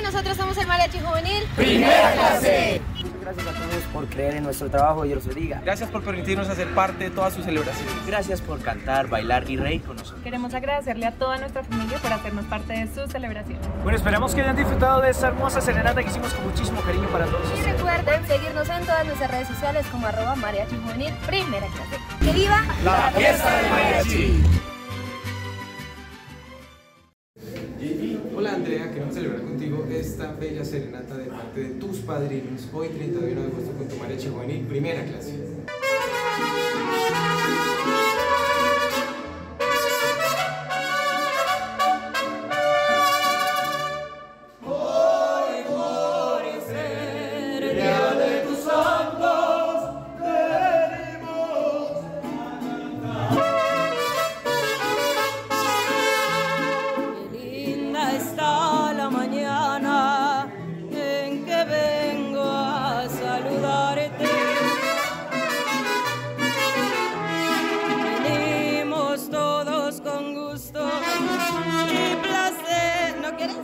nosotros somos el Mariachi Juvenil Primera Clase. Muchas gracias a todos por creer en nuestro trabajo, Dios los bendiga. Gracias por permitirnos hacer parte de todas sus celebraciones. Gracias por cantar, bailar y reír con nosotros. Queremos agradecerle a toda nuestra familia por hacernos parte de sus celebraciones. Bueno, esperamos que hayan disfrutado de esta hermosa serenata que hicimos con muchísimo cariño para todos y ustedes. recuerden seguirnos en todas nuestras redes sociales como @Mariachi Juvenil Primera Clase. ¡Que viva la fiesta del mariachi! Hola Andrea, queremos celebrar contigo esta bella serenata de parte de tus padrinos hoy 31 de agosto con tu Mariachi Juvenil Primera Clase. Está la mañana en que vengo a saludarte. Venimos todos con gusto y placer. ¿No quieres?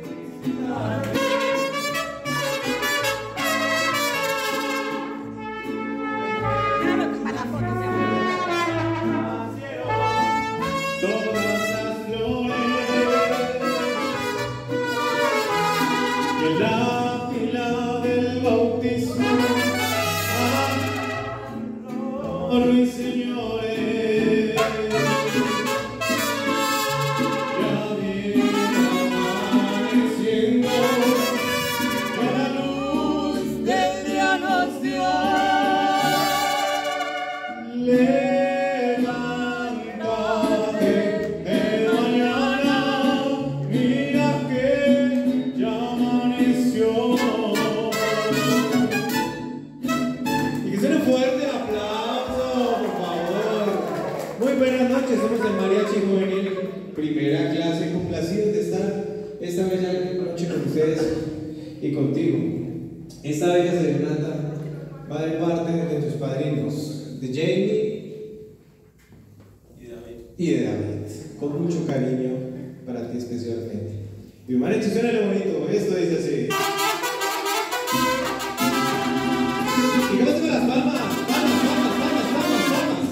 La pila del bautismo, ruiseñores, ya viene amaneciendo, con la luz del día nos dio. Levántate de mañana, mira que ya amaneció. Y que suene fuerte el aplauso, por favor. Muy buenas noches, somos el Mariachi Juvenil Primera Clase, complacidos de estar esta bella noche con ustedes y contigo. Esta bella serenata va de parte de tus padrinos, de Jamie y de David, con mucho cariño para ti especialmente. Y Mariachi, suena lo bonito, esto dice así. Y que con las palmas, palmas, palmas, palmas, palmas, palmas.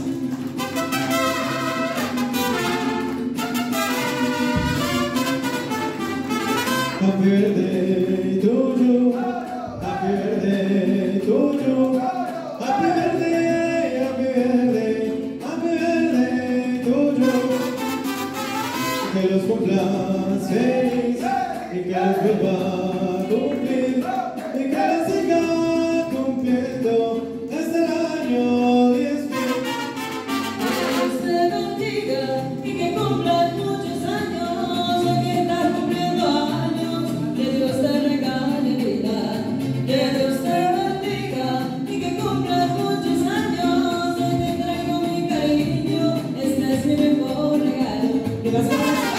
Happy birthday to you, happy birthday to you, happy birthday, happy birthday, happy birthday to you. Que los cumplas feliz y que los vuelva a cumplir y que los siga cumpliendo hasta el año 10.000. Que Dios te bendiga y que cumplas muchos años, ya que estás cumpliendo años, que Dios te regale vida. Que Dios te bendiga y que cumplas muchos años, hoy te traigo mi cariño, este es mi mejor regalo. ¿Qué pasa?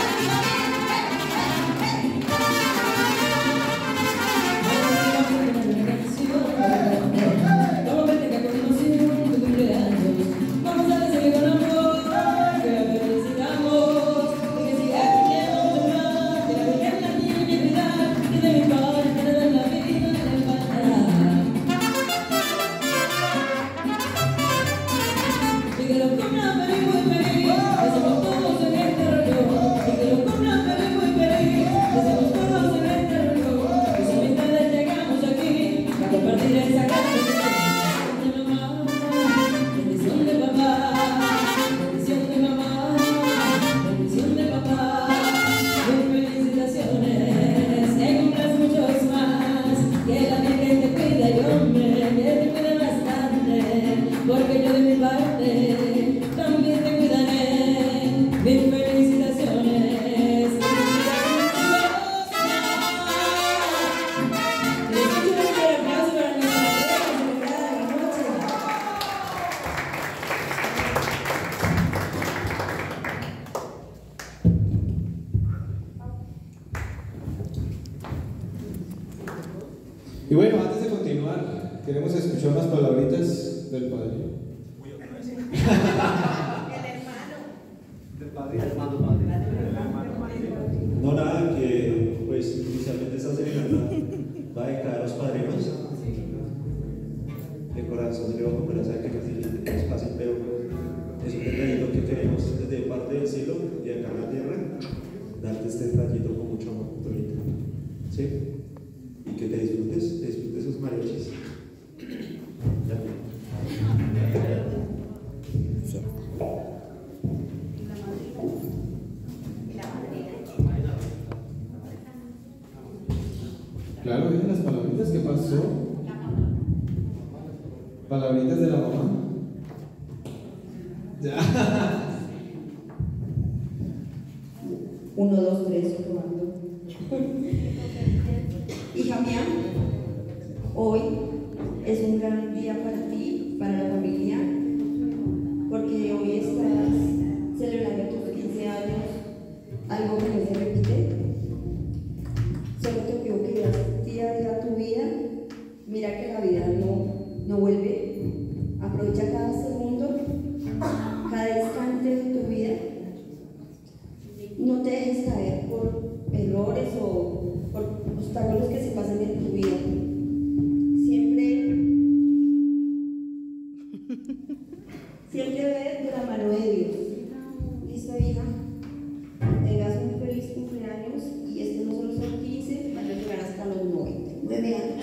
Porque yo de mi parte también te cuidaré. Mil felicitaciones. Y bueno, antes de continuar, queremos escuchar unas palabritas del padre. No, nada, que pues inicialmente esta serenata ¿Sí? Y que te disfrutes esos mariachis. Claro, ¿ven las palabritas que pasó? Palabritas de la mamá. Ya. 1, 2, 3, probando. Hija mía, hoy es un gran día para ti, para la familia, porque hoy estás celebrando tus 15 años, algo que no se repite. Solo te pido que vivas día a día tu vida. Mira que la vida no vuelve. Aprovecha cada segundo, cada instante de tu vida. No te dejes caer por errores o por obstáculos que se pasan en tu vida. Siempre ve de la mano de Dios. ¿Listo, hija? Tengas un feliz cumpleaños y estos no solo son 15, van a llegar hasta los 99 años.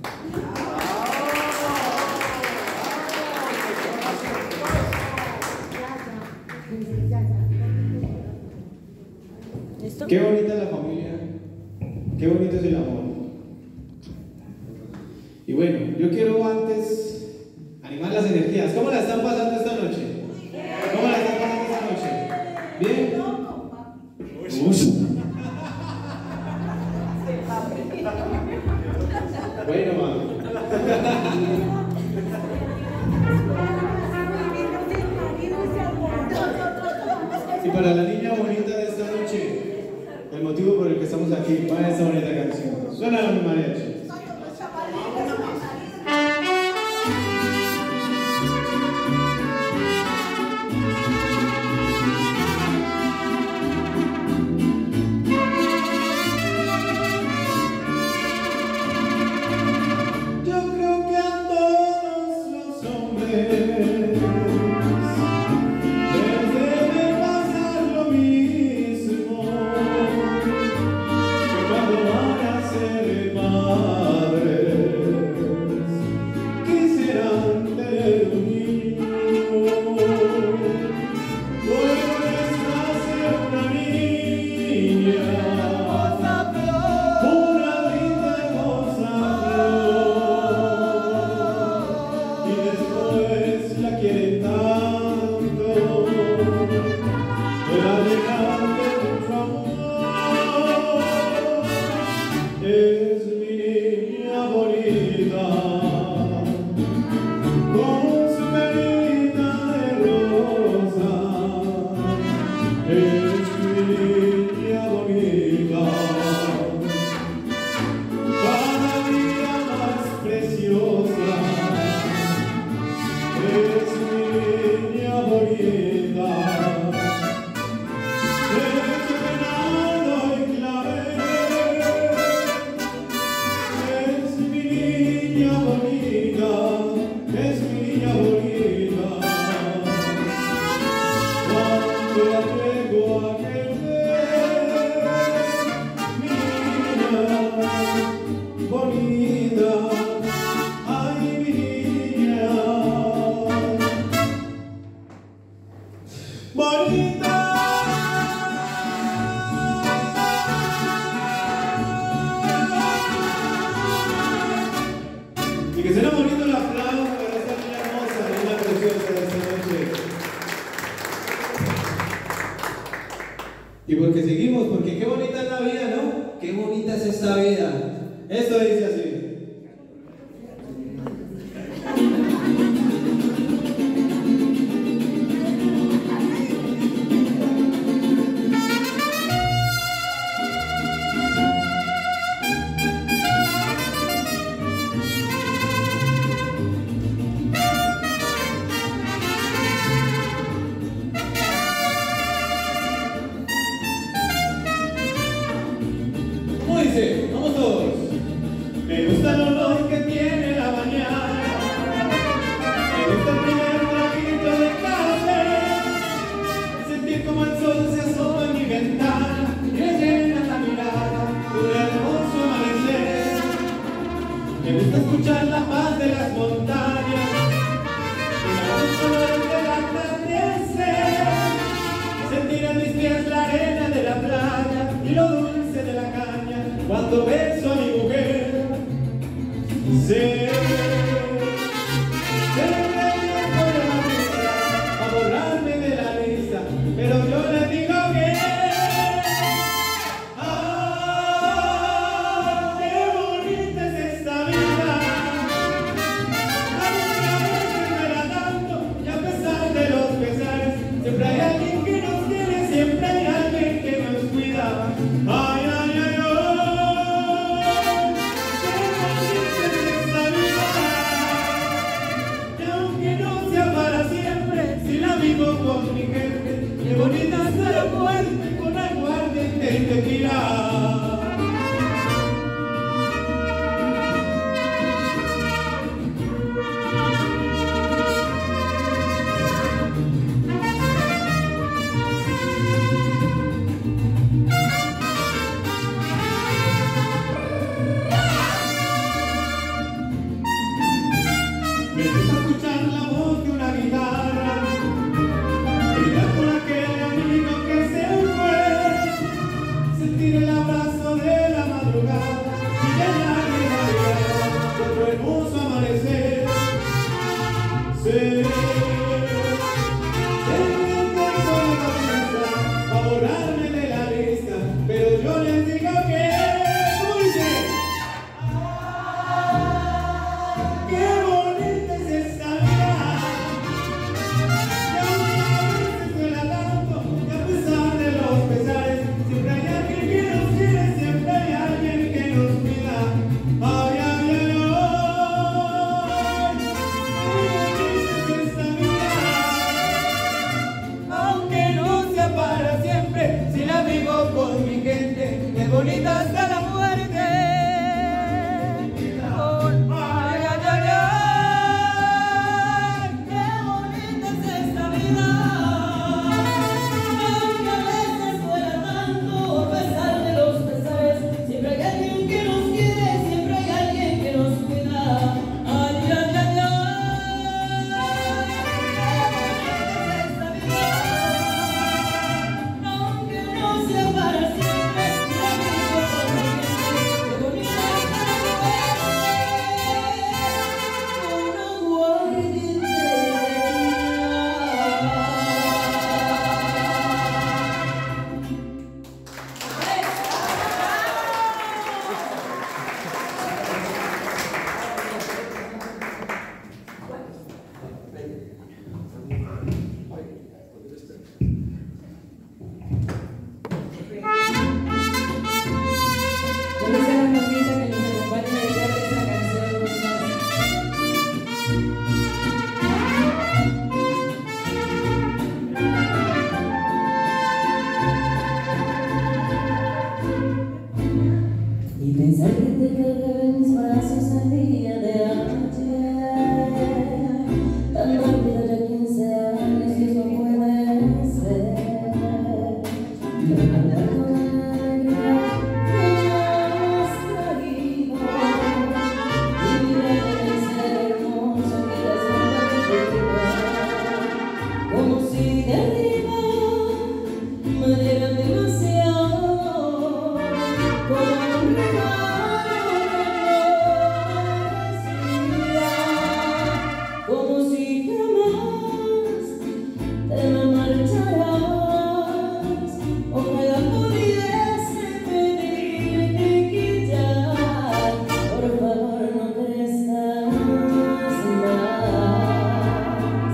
¿Listo? Qué bonita es la familia, qué bonito es el amor. Y bueno, yo quiero antes animar las energías. ¿Cómo la están pasando esta noche? ¿Cómo la están pasando esta noche? ¿Bien? Bueno, mami. Y para la niña bonita de esta noche, el motivo por el que estamos aquí, va esta bonita canción. Suena la mariachi. Y que suena bonito el aplauso para esta niña hermosa, niña preciosa de esta noche. Y porque seguimos, porque qué bonita es la vida, ¿no? Qué bonita es esta vida. Esto dice así. Vamos todos. Me gusta el olor que tiene la mañana. Me gusta el primer traguito de café. Sentir como el sol se asoma en mi ventana y me llena la mirada un hermoso amanecer. cuando beso a mi mujer. Se a borrarme de la lista, pero yo le digo que ¡ah, qué bonita es esta vida! Algunas veces me la tanto y a pesar de los pesares, siempre hay alguien que nos quiere, siempre hay alguien que nos cuida. ¡Ay, ay, ay, ay! ¡Qué bonita es esta vida! Y aunque no sea para siempre, si la vivo con mi gente, qué bonita es la muerte con aguardiente y tequila. Me gusta escuchar la voz de una guitarra, gritar por aquel amigo que se fue, sentir el abrazo de la madrugada y de la realidad de otro hermoso amanecer. Se me con la cabeza a borrarme de la lista, pero yo les digo que ¿cómo dice? ¡Qué bonita es esta vida! Y aunque a veces duela tanto, y a pesar de los pesares, siempre hay alguien que nos quiere, siempre hay alguien que nos cuida. ¡Ay, ay, ay, ay! ¡Qué bonita es esta vida! Aunque no sea para siempre, si la vivo con mi gente, qué bonita hasta la muerte. ¡Ay, ay, ay, ay! ¡Qué bonita es esta vida! Aunque a veces duela tanto, a pesar de los pesares, siempre hay alguien que nos quiere, siempre hay alguien que nos cuida. ¡Ay, ay, ay, ay! ¡Qué bonita es esta vida! Aunque no sea para siempre, si la vivo con mi gente, qué bonita es la y pensar que te cargaba en mis brazos el día de ayer, tan rápido ya 15 años y eso puede ser. Recordar con alegría que has traído y mirar el ser hermoso que las manos como si de arriba me dieran demasiado, como un regalo que no merecía, como si jamás te me marcharás. Ojalá pudiese pedirte que ya, por favor, no crezcas más.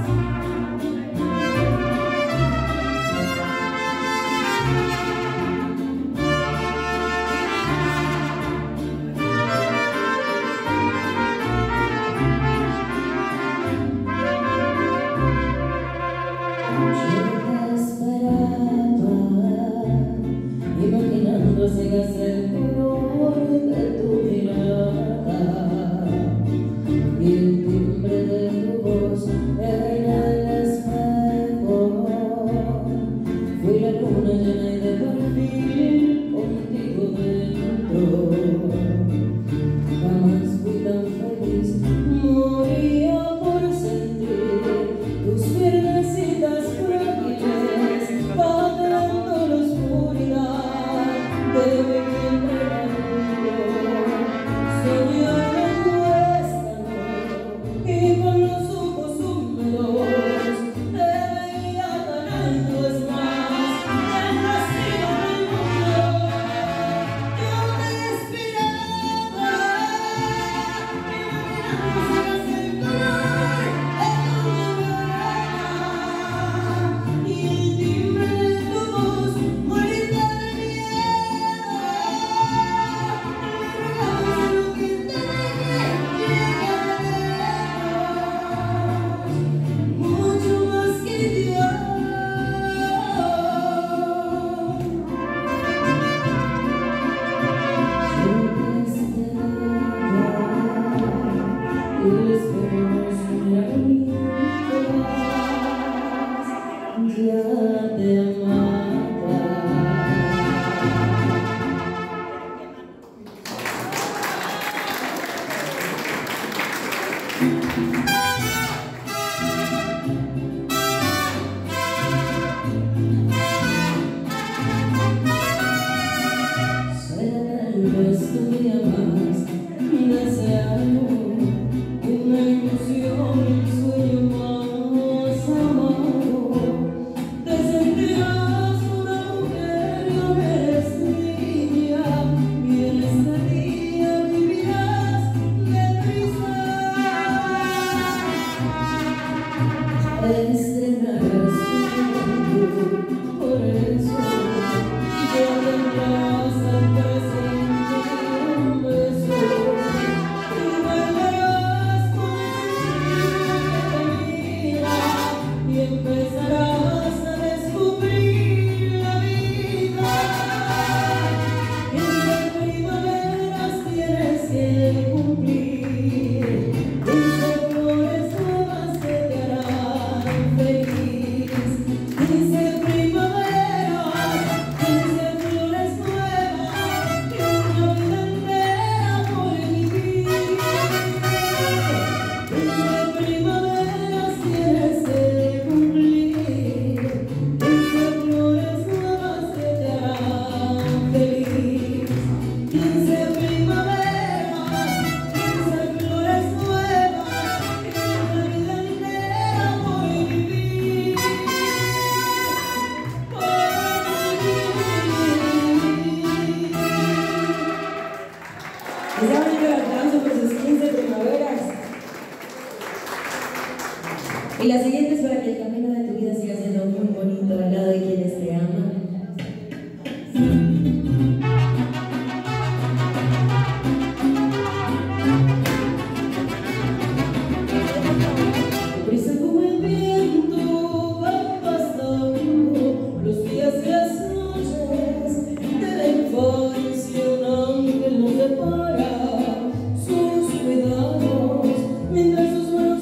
Yo te esperaba, imaginando ciegas el color de tu mirada y el timbre de tu voz era el espejo. Fui la luna llena y de perfil contigo dentro. Jamás fui tan feliz, moría por sentir tus piernecitas frágiles bailando la oscuridad de mi entrega. Y la siguiente es para que el camino de tu vida siga siendo muy bonito al lado de quienes te aman. Prisa como el viento va pasando los días y las noches de la infancia, un ángel nos separa sus cuidados mientras sus manos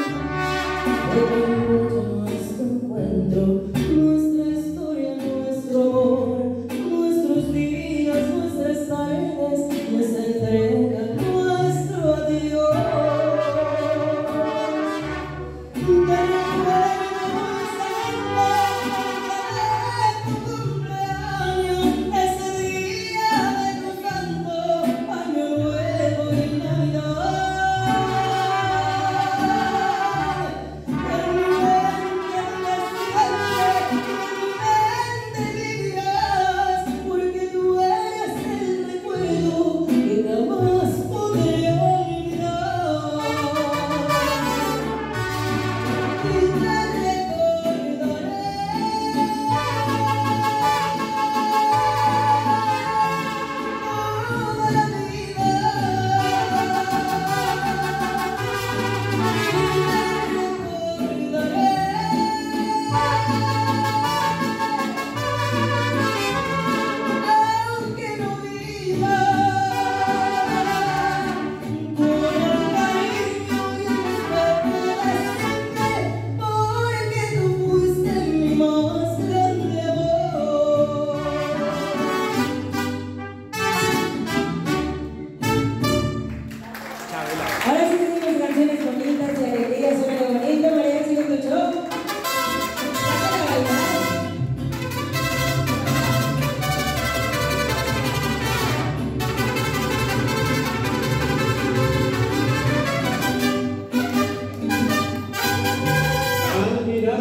nuestra historia, nuestro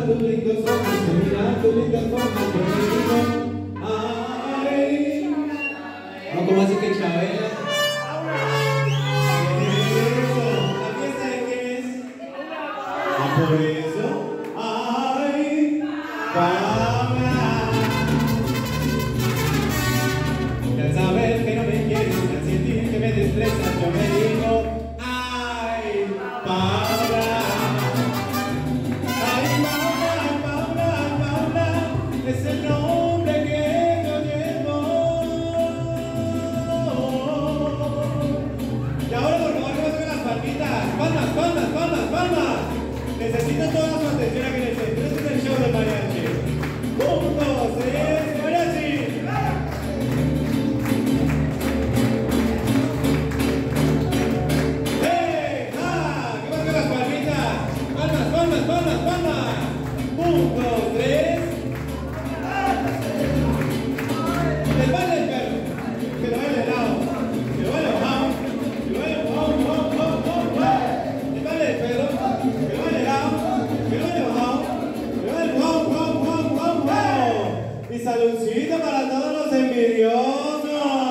tus lindos ojos, de mirar tus lindas formas, yo me digo, ay. No, como así que Chabela. Eso, ¿la fiesta de quién es? Ah, por eso, ay, Paula. Y al saber que no me quieres, al sentir que me desprecias, yo me digo, ay, Paula. Ay, Paula, Paula, Paula, es el nombre que yo llevo. Y ahora por favor, que me las palmitas. Palmas, palmas, palmas, palmas. Necesito toda su atención aquí en el centro. Este es el show del mariachi. 1, 2, 3, mariachi. ¡Hey! ¡Ah! ¿Qué pasa con las palmitas? Palmas, palmas, palmas, palmas. 1, 2, 3. El baile del perro. Que lo baile de lado. Que lo baile bajado. Que lo baile bajado. El baile del perro. Que lo baile de lado. Que lo baile bajado. Que lo baile bajado. Y saludcita para todos los envidiosos.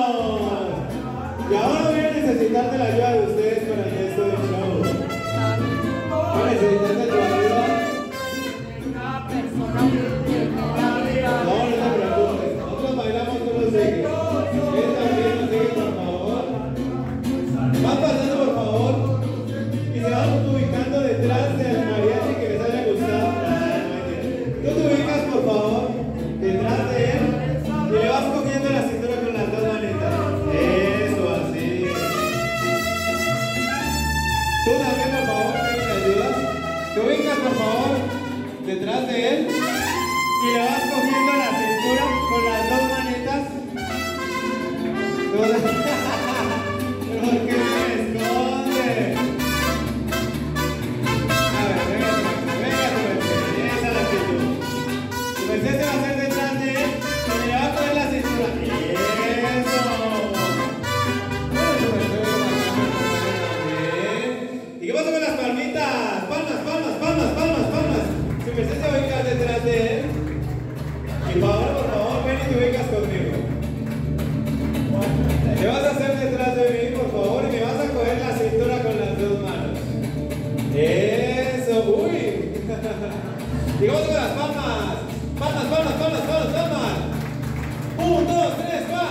Y ahora voy a necesitar de la ayuda de ustedes para el resto del show. Voy a necesitar de tu ayuda. No, no te preocupes. Nosotros bailamos, tú nos sigues. Ustedes también nos siguen, por favor. Van pasando, por favor. Y se van ubicando detrás del mariachi que les haya gustado. Tú te ubicas, por favor, detrás de él. Y le vas cogiendo la cintura con las dos manitas. Eso, así. Tú también, por favor, ven y me ayudas. Te ubicas, por favor, detrás de él. Y le vas cogiendo la cintura con las dos manitas. ¿Por qué me esconde? A ver, venga, esa es la actitud. Tu merced se va a hacer detrás de él y le va a coger la cintura. ¡Eso! ¿Y qué pasa con las palmitas? Palmas, palmas, palmas, palmas, palmas. Tu merced se va a ubicar detrás de él. Y por favor, ven y te ubicas conmigo. ¿Qué vas a hacer detrás de mí, por favor? Y me vas a coger la cintura con las dos manos. Eso, uy. Y vamos con las palmas. Palmas, palmas, palmas, palmas, palmas. 1, 2, 3, 4.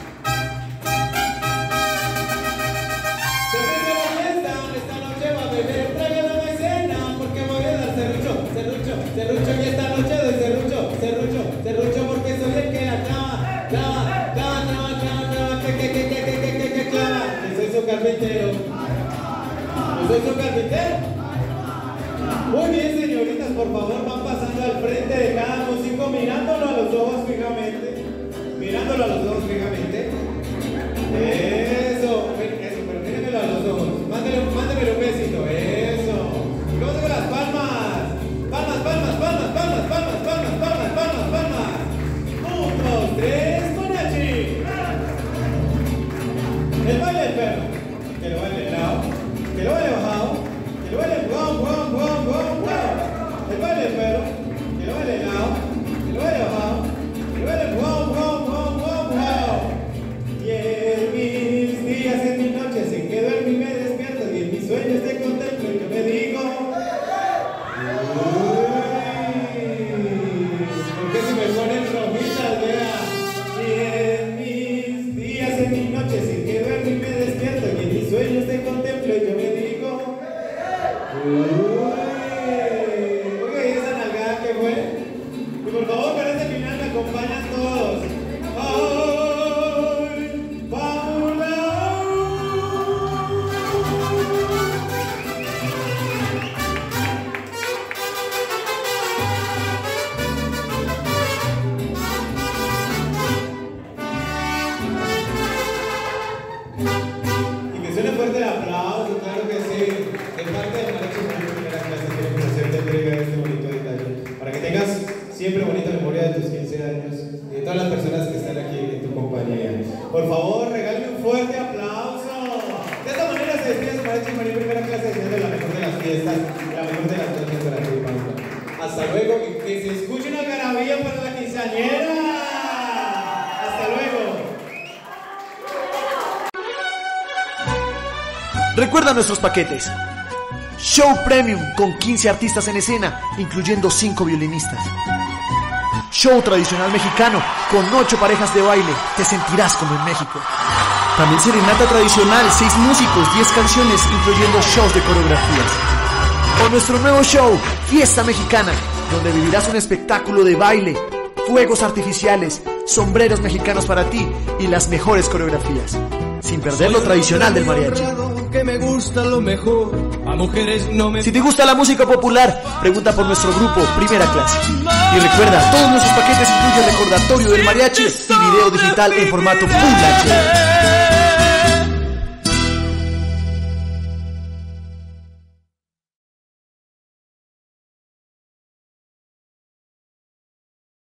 Se prende la fiesta, esta noche va a beber. Tráigame una cena, porque voy a dar serrucho, serrucho, serrucho. Y esta noche doy serrucho, serrucho, serrucho, porque soy el que la clava, clava, clava, clava, clava, clava, que clava. Que soy su carpintero. ¿Que soy su carpintero? Muy bien, señoritas, por favor, van pasando al frente de cada músico, mirándolo a los ojos fijamente. Mirándolo a los ojos fijamente. Eso, pero mírenmelo a los ojos. Mándemelo un besito. Eso. Y vamos con las palmas. Palmas, palmas, palmas, palmas, palmas, palmas, palmas, palmas, palmas. 1, 2, 3, mariachi. El baile del perro. Que lo baile de lado. Que lo baile bajado. Que lo baile guau, guau, guau, guau, guau. El baile del perro. Que lo baile de lado. Que lo baile bajado. Que lo baile guau, guau, guau, guau, guau. Y en mis días, en mis noches, en que duermo y me despierto, y en mis sueños te contemplo y yo me digo, ¿por qué se me ponen rojitas, vea? Y en mis días, en mis noches, en que duermo y me despierto, y en mis sueños te contemplo y yo me digo, oiga, ¿y esa nalgada qué fue? Y por favor, para este final me acompañan todos. ¡Ay, Paula! Y que suene fuerte el aplauso, claro que sí. De parte del mariachi Juvenil Primera Clase queremos hacerte entrega de este bonito detalle para que tengas siempre bonita memoria de tus 15 años y de todas las personas que están aquí en tu compañía. Por favor, regálame un fuerte aplauso. De esta manera se despide su mariachi Juvenil Primera Clase deseando la mejor de las fiestas y la mejor de las noches para ti, Paula. Hasta luego, que se escuche una algarabía para la quinceañera. Hasta luego. Recuerda nuestros paquetes. Show Premium con 15 artistas en escena, incluyendo 5 violinistas. Show tradicional mexicano con 8 parejas de baile. Te sentirás como en México. También serenata tradicional, 6 músicos, 10 canciones, incluyendo shows de coreografías. O nuestro nuevo show, Fiesta Mexicana, donde vivirás un espectáculo de baile, fuegos artificiales, sombreros mexicanos para ti y las mejores coreografías, sin perder lo tradicional del mariachi. Que me gusta lo mejor, a mujeres no me... Si te gusta la música popular, pregunta por nuestro grupo Primera Clase. Y recuerda, todos nuestros paquetes incluyen recordatorio del mariachi y video digital en formato Full HD.